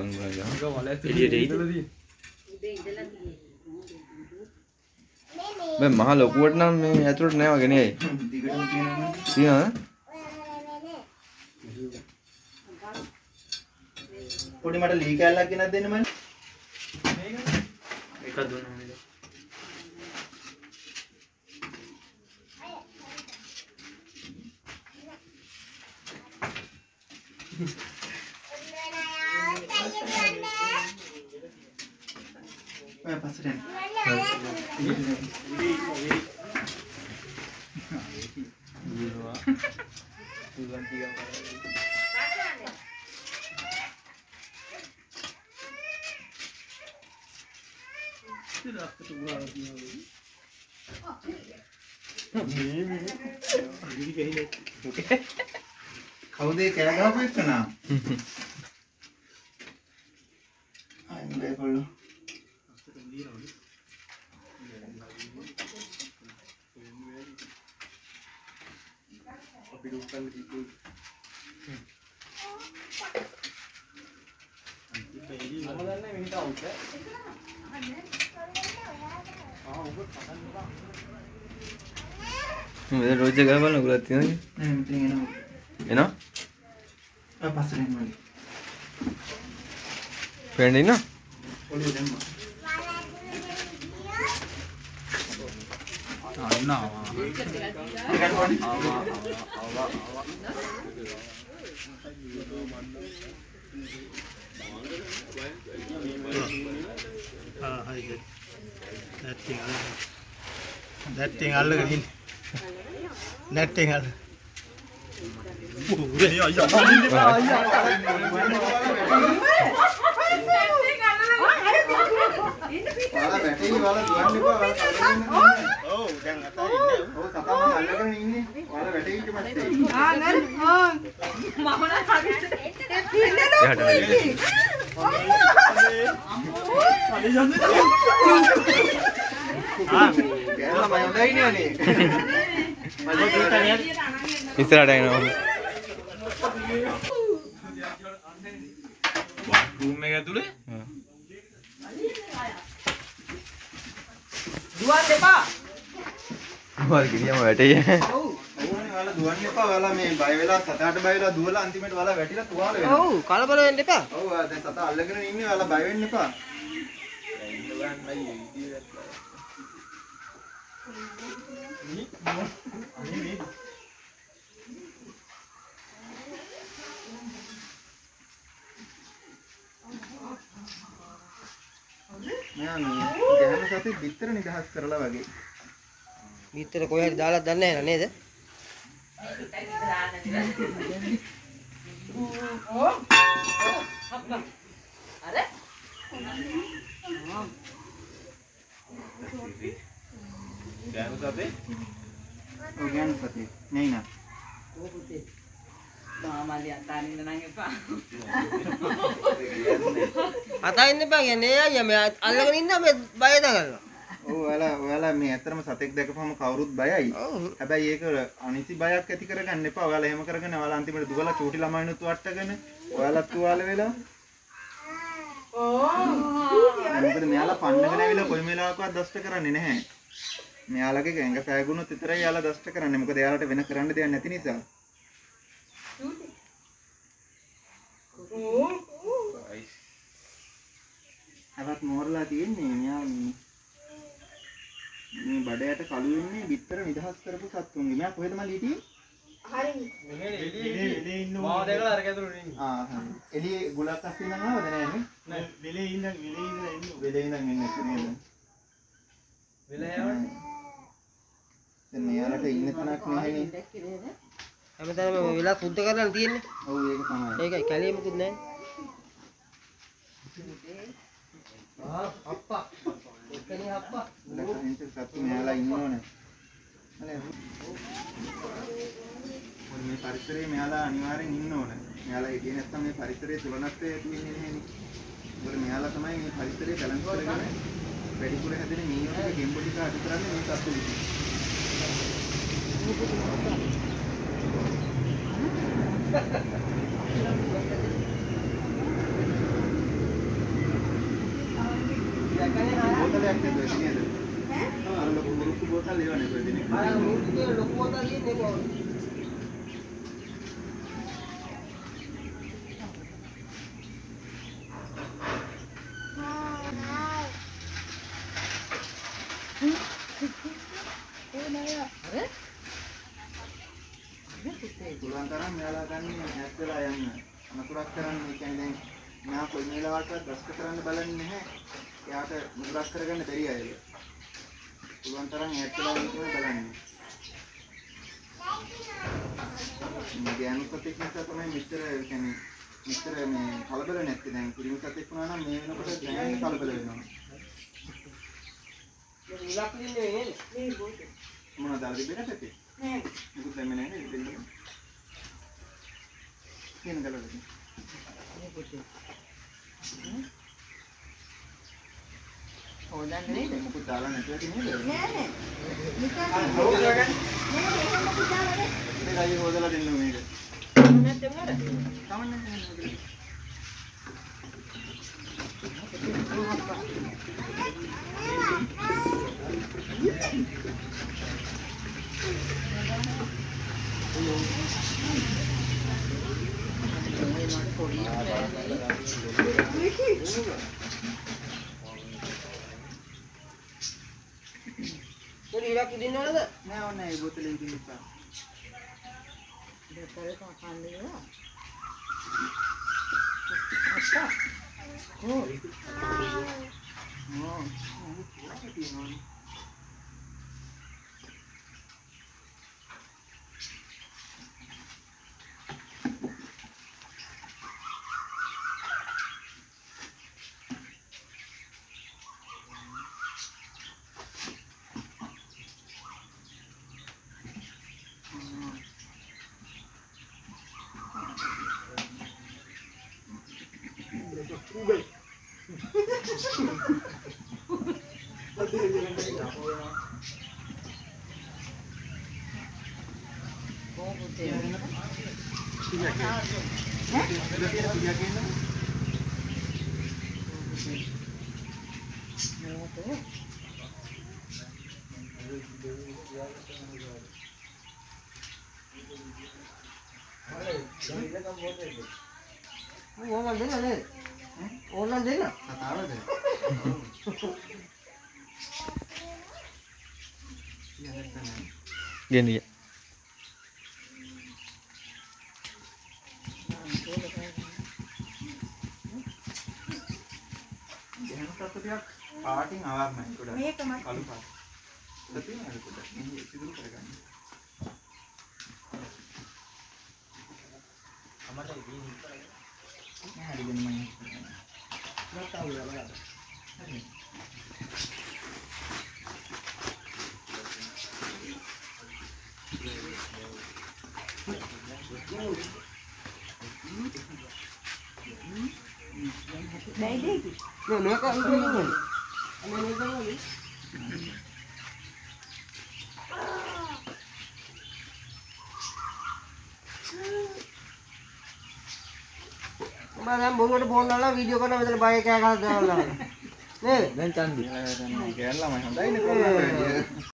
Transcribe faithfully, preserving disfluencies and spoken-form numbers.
බලන්න බලන්න. එළියට එයිද? මේ මහ ලොකුවට නම් මේ ඇතුළට නෑ වගේ නේ. දිගටම තියෙනවා. තියනවද? පොඩි මට ලී කැල්ලක් ගෙනත් දෙන්න මම. මේක එකක් දුන්නා නේද? ඔය පස්සට යන්න. කවුද ඒ කෑ ගහපු එක්කනා? අයින් බෑකොල්ලෝ. අපි දුක්කන් කිව්වේ. අන්තිමේදී මම දන්නේ මිනිත් අවුත්. ආ ඔබ කඩන්න බා. මේ රෝජ ගහ බලන්න උගලක් තියෙනවද? නෑ මෙතන එනවා. එනවා? ආ පස්සට එන්න. පේන්න ඉන්න? ඔළුව දැම්මා. අන්නා Ah, I get that thing. That thing all again. That thing all. Oh, yeah, वाला बैठे ही वाला दुकान पे वाला oh, දැන් අතාරින්නේ. वो सता මම අල්ලගෙන ඉන්නේ. वाला बैठे ही के मत. ආ නේද? ආ මම නම් හරියට ඉන්නේ නෝ. අනේ යන්නේ. ආ ගෑනලා මම හොඳයි නේ. මම කීතනිය. ඉස්සරහට එනවා. රූම් එක ඇතුලේ? දුවන් දෙපා. මොකද කියම වැටේ. ඔව්. ඕනේ वाला දුවන්න එපා. वाला මේ බය වෙලා සතාට බය වෙලා දුවලා අන්තිමට वाला වැටිලා තුවාල වෙනවා. ඔව් කලබල වෙන්න එපා. ඔව් දැන් සතා අල්ලගෙන ඉන්නේ वाला බය වෙන්න එපා. නෑ මේ ගැහන සතේ බිත්තර නිදහස් කරලා වගේ. බිත්තර කොහේ හරි දාලා දන්නේ නැහැ නේද? අර ගෑනු සතේ? ඔව් ගැහන සතේ. නේ නා. කොහොමද? මාමලිය අතාරින්න නම් එපා. අතාරින්න එපා කියන්නේ අයියා මේ අල්ලගෙන ඉන්න මේ බය දගන්නවා. ඔව් ඔයාලා ඔයාලා මේ ඇත්තටම සතෙක් දැකපුවම කවුරුත් බයයි. ඔව්. හැබැයි ඒක අනිසි බයක් ඇති කරගන්න එපා. ඔයාලා එහෙම කරගෙන ඔයාලා අන්තිමට දුවලා චූටි ළමයිනුත් වට්ටගෙන ඔයාලත් තුවාල වෙලා. ඔව්. මොකද මෙයාලා පන්නගෙන ඇවිල්ලා කොයි වෙලාවකවත් දෂ්ට කරන්නේ නැහැ. මෙයාලගේ ගැඟ පෑගුණොත් විතරයි යාලා දෂ්ට කරන්නේ. මොකද එයාලට වෙන කරන්න දෙයක් නැති නිසා. අවත් මෝරලා තියෙන්නේ මෙයා මේ බඩයට කළු වෙන්නේ බිත්තර නිදහස් කරපු සත්තුන්ගේ. මෙයා කොහෙද මල්ලි හිටියේ? හරි. මෙහෙ එළියේ එළියේ ඉන්න මාව දැකලා අර කැතුරුනේ ඉන්නේ. ආ හරි. එළියේ ගුලක් අස්සින් නම් ආවද නෑනේ? නෑ වෙලේ ඉඳන් වෙලේ ඉඳලා ඉන්නේ. වෙලේ ඉඳන් එන්නේ නේද? වෙලේ යවන්නේ. දැන් මෙයාලට ඉන්න තැනක් නැහැනේ. හැමදාම මේ වෙලාව සුද්ධ කරලා තියෙන්නේ. ඔව් ඒක තමයි. ඒකයි කැලිය මොකුත් නැහැ. ආ අප්පා. ඔක්කනේ අප්පා. ලක්ෂණික සත්තු මෙයාලා ඉන්නෝනේ. අනේ මේ පරිසරයේ මෙයාලා අනිවාර්යෙන් ඉන්න ඕනේ. මෙයාලා ඉන්නේ නැත්නම් මේ පරිසරයේ තුලනත්වය තියෙන්නේ නැහෙනේ. ඒකෝර මෙයාලා තමයි මේ පරිසරය බැලන්ස් කරගෙන වැඩිපුර හැදෙන මීයෝගේ ගෙම්බෝ ටික අඩු කරන්නේ මේ සත්තු විසින්. පුළුවන් තරම් මෙයාලා ගන්න ඈත් වෙලා යන්න. අනතුරක් කරන්න. ඒ කියන්නේ දැන් මෙයා කොයි වෙලාවකවත් දස්ක කරන්න බලන්නේ නැහැ. එයාට මුද්‍රක් කරගන්න බැරි අයද. පුළුවන් තරම් ඈත් වෙලා ඉන්න බලන්න. මේ ගෑනු සතෙක් නිසා තමයි මෙච්චර කියන්නේ මෙච්චර මේ කලබල නැත්තේ. දැන් පිරිමි සතෙක් වුණා නම් මේ වෙනකොට දැනෙන්න කලබල වෙනවා. ඉලක්ක දින්නේ නේ මේ බෝත මොනවද අර දෙබෙන සතෙක්? නෑ මුකුත් දැම්මේ නැහැ නේද දෙන්න. කියන ගලවද? මේ පොතේ හොදන්නේ නේද? මුකුත් දාලා නැතුව තියෙන්නේ නේද? නෑ නෑ නිකන් හොදලා ගන්න. නෑ මේක මොකද දාලානේ මේක අයිය හොදලා දෙන්න මේක. නැත්නම් නේද? කමන්නේ නැහැ. පොඩි ඉලක්ක දින්න ඕනද? නෑ ඕනේ ඒ බෝතලේ ඉතින් ඉපා. දෙතරේ කන්නේ නෑ. අක්කා. ඕ. ඕ. මොකක්ද තියෙනවනේ? ඕනනම් දෙන්න නේද? ඕනනම් දෙන්න. කතාවද? ගෙනිය. එහෙනම් තත්ත්වයක් පාටින් ආවර්ණයි ගොඩක්. මේකම කළු පාට. සතියනේ පොඩ්ඩක්. මේ සිදුරු කරගන්න. අමතයි දින්නේ. නෑ හරි දෙන්න මම. නැත්නම් උයලා බලන්න. හරි. බැයි දෙකි. නෑ මේක ඉන්නේ. අනේ මේක තමයි. මම දැන් බොරුවට ෆෝන් කරලා වීඩියෝ කරලා මෙතන බය කෑ ගහලා දාලා නේද? දැන් චන්දි. ගෑල්ලාමයි හොඳයිනේ කොල්ලෝ.